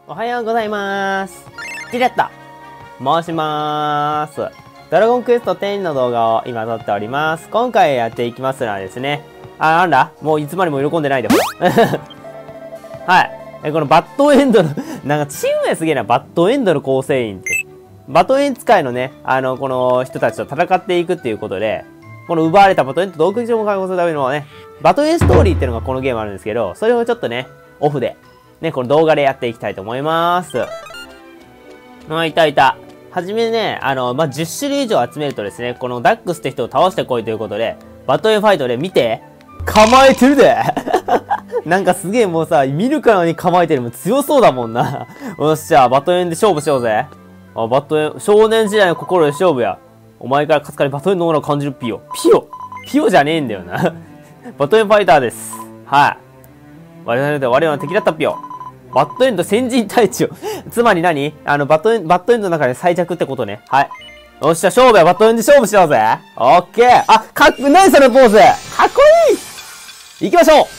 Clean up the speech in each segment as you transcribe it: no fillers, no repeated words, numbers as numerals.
おはようございます。ジレット申しまーす。ドラゴンクエスト10の動画を今撮っております。今回やっていきますのはですね、なんだもういつまでも喜んでないで、ほら。はい。このバッドエンドのなんかチーム名すげえな、バッドエンドの構成員って。バトエン使いのね、この人たちと戦っていくっていうことで、この奪われたバトエンと洞窟上も解放するためのね、バトエンストーリーっていうのがこのゲームあるんですけど、それをちょっとね、オフで、ね、この動画でやっていきたいと思います。いたいた。はじめね、10種類以上集めるとですね、このダックスって人を倒してこいということで、バトエンファイトで見て、構えてるでなんかすげえもうさ、見るからに構えてるも強そうだもんな。よっしゃ、バトエンで勝負しようぜ。バトエン、少年時代の心で勝負や。お前から勝つからバトエンのオーラを感じるピヨ。ピヨじゃねえんだよな。バトエンファイターです。はい。我々の敵だったピヨ。バッドエンド先人隊長。つまり何バッドエンドの中で最弱ってことね。はい。よっしゃ、勝負やバッドエンド勝負しようぜ。オッケー。何そのポーズかっこいい行きましょう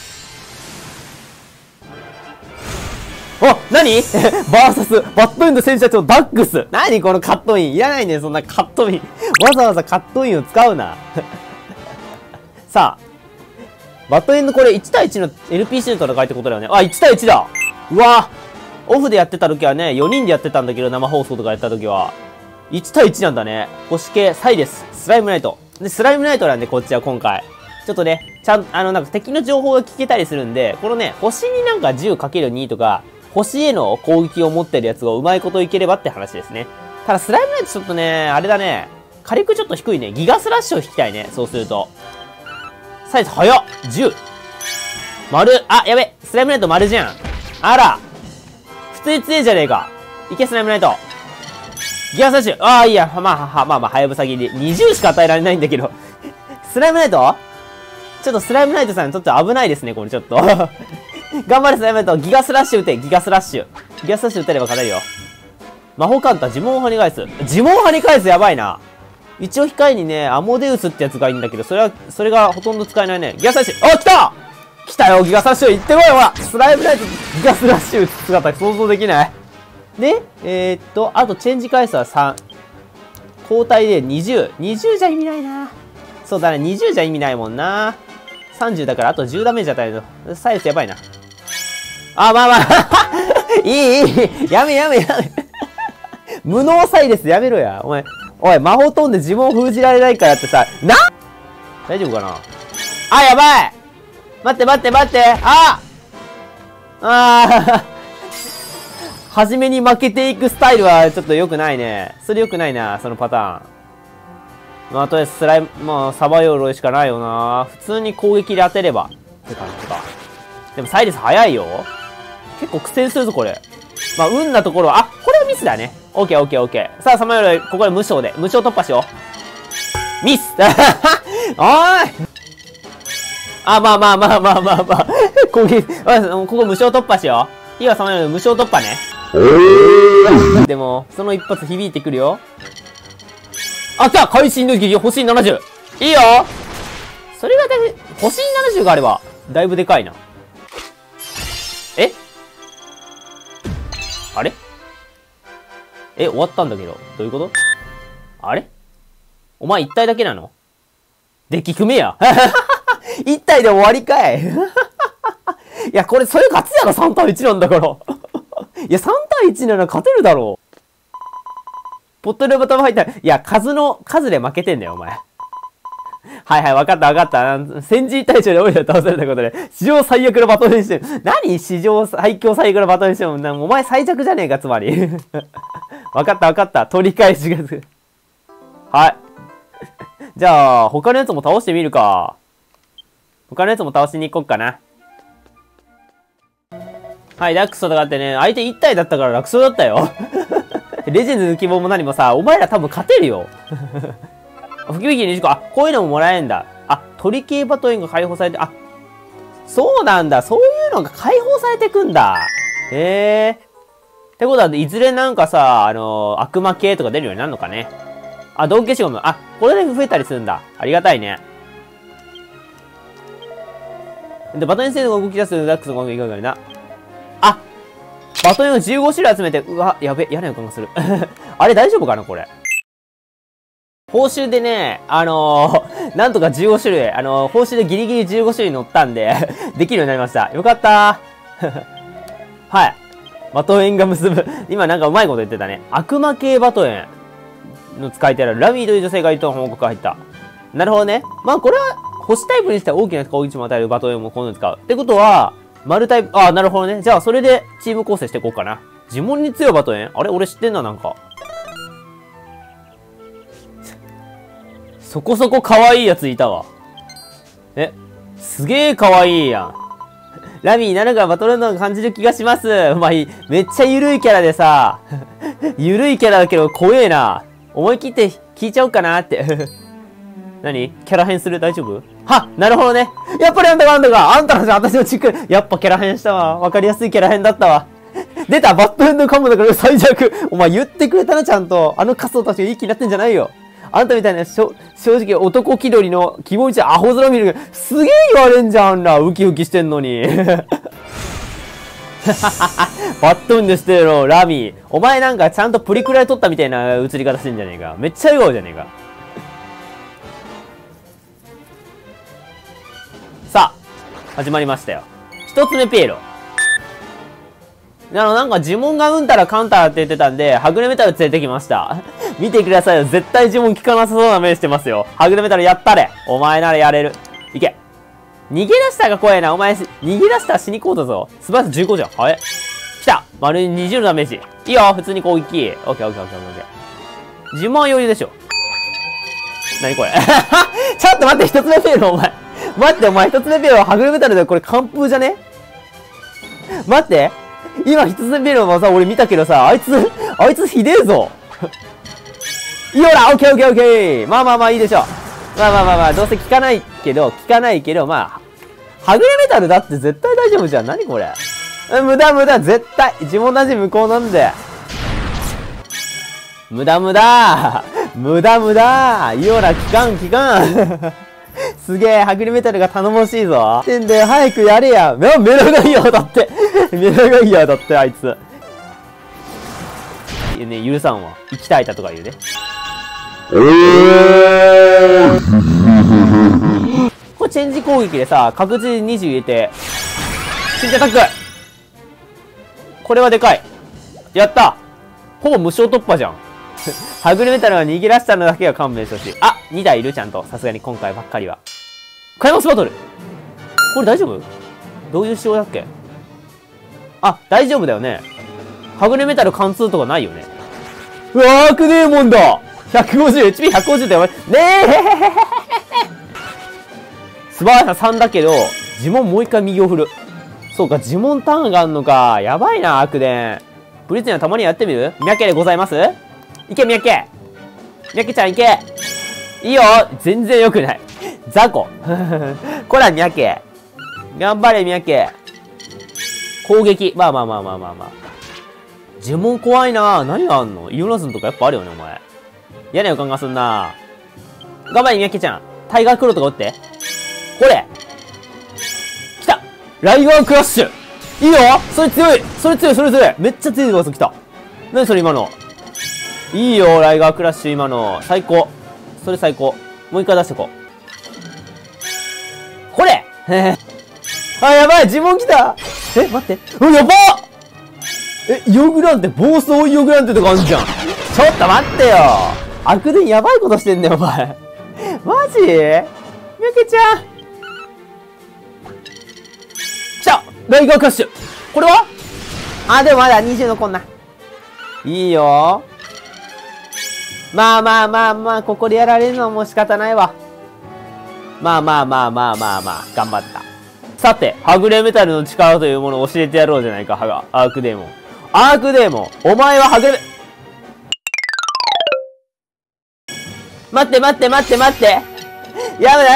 何バーサス、バッドエンド戦車長ダックス。何このカットイン。いらないね、そんなカットイン。わざわざカットインを使うな。さあ。バッドエンドこれ1対1の NPC の戦いってことだよね。1対1だ。うわオフでやってた時はね、4人でやってたんだけど、生放送とかやった時は。1対1なんだね。星系サイです。スライムナイト。で、スライムナイトなんで、こっちは今回。ちょっとね、なんか敵の情報が聞けたりするんで、このね、星になんか 10×2 とか、星への攻撃を持ってるやつがうまいこといければって話ですね。ただ、スライムナイトちょっとね、あれだね。火力ちょっと低いね。ギガスラッシュを引きたいね。そうすると。サイズ早っ !10! 丸やべスライムナイト丸じゃんあら普通に強いじゃねえかいけスライムナイトギガスラッシュいいや。はやぶさ切り。20しか与えられないんだけど。スライムナイトちょっとスライムナイトさんにとっては危ないですね、これちょっと。頑張れスライムナイトギガスラッシュ打てギガスラッシュ打てれば勝てるよ。魔法カンタ呪文を跳ね返す。呪文を跳ね返すやばいな。一応控えにね、アモデウスってやつがいいんだけど、それがほとんど使えないね。ギガスラッシュ来たよギガスラッシュ行ってこいよほらスライムナイトギガスラッシュ打つ姿想像できないで、あとチェンジ回数は3。交代で20。20じゃ意味ないな。そうだね、20じゃ意味ないもんな。30だからあと10ダメージ与えるの。サイズやばいな。いい。やめ。無能サイレスやめろや。おい、魔法飛んで呪文封じられないからってさ、大丈夫かなやばい待って初めに負けていくスタイルはちょっと良くないね。それ良くないな、そのパターン。とりあえずスライム、サバヨロイしかないよな。普通に攻撃で当てれば。って感じか。でもサイレス早いよ。結構苦戦するぞ、これ。運なところは、これはミスだね。オッケー。さあ、サバヨロイ、ここで無償突破しよう。ミスおーい攻撃、ここ無償突破しよう。いいわ、サバヨロイ無償突破ね。でも、その一発響いてくるよ。来た会心の撃星70。いいよそれがだいぶ、星70があれば、だいぶでかいな。あれ終わったんだけど。どういうことあれお前一体だけなのデッキ組めや。一体で終わりかい。いや、これ、それ勝つやろ !3 対1なんだから。いや、3対1なら勝てるだろう。ポットでバトルファイター。いや、数で負けてんだよ、お前。はい、わかった。先人隊長でオイラ倒されたことで、史上最悪のバトルにしてる。何史上最強最悪のバトルにしても、お前最弱じゃねえか、つまり。わかった。取り返しがする。はい。じゃあ、他のやつも倒してみるか。他のやつも倒しに行こっかな。はい、ダックスと戦ってね、相手1体だったから楽勝だったよ。レジェンドの希望も何もさ、お前ら多分勝てるよ。吹き引き20個。こういうのももらえんだ。鳥系バトエンが解放されて、そうなんだ。そういうのが解放されてくんだ。ってことは、いずれなんかさ、悪魔系とか出るようになるのかね。道具消しゴム。これで増えたりするんだ。ありがたいね。で、バトエン性能が動き出すダックスの攻撃がな。 バトンを15種類集めて、うわ、やべ、嫌な予感がする。あれ大丈夫かなこれ。報酬でね、なんとか15種類、報酬でギリギリ15種類乗ったんで、できるようになりました。よかったー。はい。バトン円が結ぶ。今なんかうまいこと言ってたね。悪魔系バトン円の使い手あるラミーという女性がいると報告が入った。なるほどね。まあこれは、星タイプにしては大きな攻撃値も与えるバトン円もこういうの使う。ってことは、丸タイプ、なるほどね。じゃあそれでチーム構成していこうかな。呪文に強いバトン円あれ俺知ってんな、なんか。そこそこ可愛いやついたわ。すげえ可愛いやん。ラミー、なんかバトルの感じる気がします。お前、めっちゃ緩いキャラでさ、緩いキャラだけど怖えな。思い切って聞いちゃおうかなって。何キャラ変する大丈夫はなるほどね。やっぱりあんたがあんたのじゃ私のチック。やっぱキャラ変したわ。わかりやすいキャラ変だったわ。出たバッドエンドカムだから最弱。お前言ってくれたな、ちゃんと。あの仮想たちがいい気になってんじゃないよ。あんたみたいな正直男気取りの気持ちアホ面見るけど、すげえ言われんじゃん、あんら。ウキウキしてんのに。バッドエンドしてるの、ラミー。お前なんかちゃんとプリクラで撮ったみたいな映り方してんじゃねえか。めっちゃ笑顔じゃねえか。さあ、始まりましたよ。一つ目ピエロ。なんか呪文がうんたらかんたらって言ってたんで、はぐれメタル連れてきました。見てくださいよ。絶対呪文効かなさそうな目してますよ。はぐれメタルやったれ。お前ならやれる。いけ。逃げ出したが怖いな。お前、逃げ出したら死にこうだぞ。素晴らしい15じゃん。はい。来た。丸に20のダメージ。いいよ。普通に攻撃。オッケーオッケーオッケーオッケー。呪文は余裕でしょ。何これ。ちょっと待って、一つ目ピエロ、お前。待って、お前一つ目ピエロはぐれメタルでこれ完封じゃね？待って。今一つ目ピエロの技俺見たけどさ、あいつひでえぞ。いいよら、オッケーオッケーオッケー。まあいいでしょう。まあ、どうせ効かないけど、まあ、はぐれメタルだって絶対大丈夫じゃん。何これ。無駄、絶対。自分同じ無効なんで。無駄。いいよら、効かん。すげえ、はぐれメタルが頼もしいぞ。ってんで、早くやれや。メラがいいや、だって。あいつ。ね、許さんわ。生きたいたとか言うね。これチェンジ攻撃でさ、確実に20入れて、チェンジアタック。これはでかい。やった。ほぼ無償突破じゃん。はぐれメタルが逃げ出したのだけは勘弁してほしい。あ、2台いるちゃんと。さすがに今回ばっかりは。クライマックスバトル。これ大丈夫？どういう仕様だっけ？あ、大丈夫だよね。はぐれメタル貫通とかないよね。うわー、アークデーモンだ !150、HP150 ってやばい。ねえ素晴らしさ3だけど、呪文もう一回右を振る。そうか、呪文ターンがあんのか。やばいな、アークデン。ブリッツにはたまにやってみる？ミャケでございます？いけ、ミャケ。ミャケちゃんいけ。いいよ。全然良くない。ザコ。こら、ミャケ。頑張れ、ミャケ。攻撃。まあ。呪文怖いな。何があんの？イオナズンとかやっぱあるよね、お前。嫌な予感がすんな。頑張れ、ミャケちゃん。タイガークローとか打って。これ。来た。ライガークラッシュ。いいよ。それ強い。めっちゃ強い技来た。何それ今の。いいよ、ライガークラッシュ今の。最高。それ最高。もう一回出してこう。これあ、やばい呪文来た。待って。やばっ。イオグランテ、暴走イオグランテとかあんじゃん。ちょっと待ってよ。悪電やばいことしてんねん、お前。マジ？ミャケちゃん。来た！ライガークラッシュ。これは？でもまだ20残んな。いいよ。まあ、ここでやられるのはもう仕方ないわ。まあ、頑張った。さて、はぐれメタルの力というものを教えてやろうじゃないか、アークデーモン。アークデーモン、お前ははぐれ待って。やだ。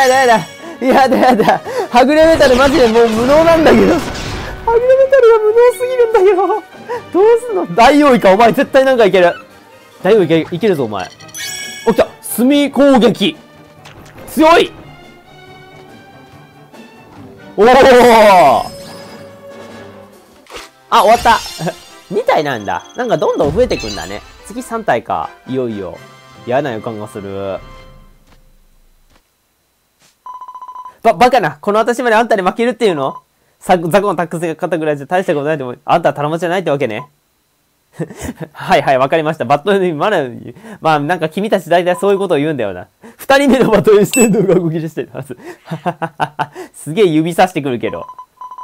はぐれメタルマジでもう無能なんだけど。はぐれメタルが無能すぎるんだけど。どうすんの？大王位か、お前絶対なんかいける。大王いけるぞ、お前。お、来た。炭攻撃。強い。おお。 あ、終わった2体なんだ。なんかどんどん増えてくんだね。次3体か。いよいよ。嫌な予感がする。バカな。この私まであんたに負けるっていうの？雑魚のタックスが勝ったぐらいじゃ大したことないと思う。あんたは頼もじゃないってわけね。はいはい、わかりました。バットに、まあ、なんか君たち大体そういうことを言うんだよな。二人目のバトルしてんのが動き出してるはず。すげえ指さしてくるけど。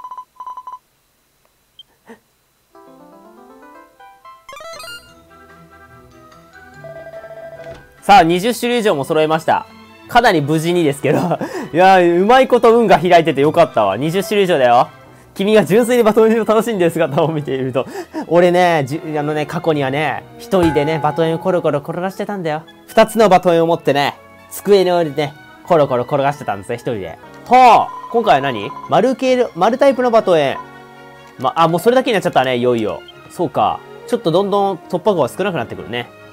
さあ、20種類以上も揃えました。かなり無事にですけど。いやー、うまいこと運が開いててよかったわ。20種類以上だよ。君が純粋にバトルを楽しんでる姿を見ていると、俺ね、過去にはね、一人でね、バトルをコロコロ転がしてたんだよ。二つのバトルを持ってね、机の上でね、コロコロ転がしてたんですね、一人で。今回は何？丸タイプのバトル。もうそれだけになっちゃったね、いよいよ。そうか。ちょっとどんどん突破口が少なくなってくるね。